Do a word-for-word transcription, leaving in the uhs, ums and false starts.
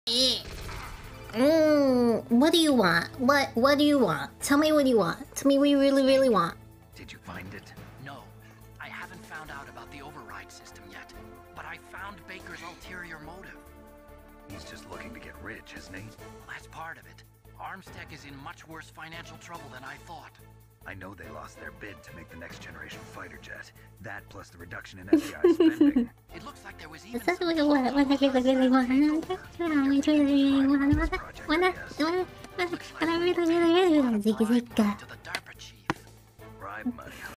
Mm, what do you want? What What do you want? Tell me what you want. Tell me what you really, really want. Did you find it? No, I haven't found out about the override system yet, but I found Baker's ulterior motive. He's just looking to get rich, isn't he? Well, that's part of it. Armstech is in much worse financial trouble than I thought. I know they lost their bid to make the next generation fighter jet. That plus the reduction in S D I spending. It looks like there was even Is that some what, what, what I really, really want? What I really, really want? What I, what I, what I really, really, really want? Ziggy zigga. to the DARPA chief. Bribe money.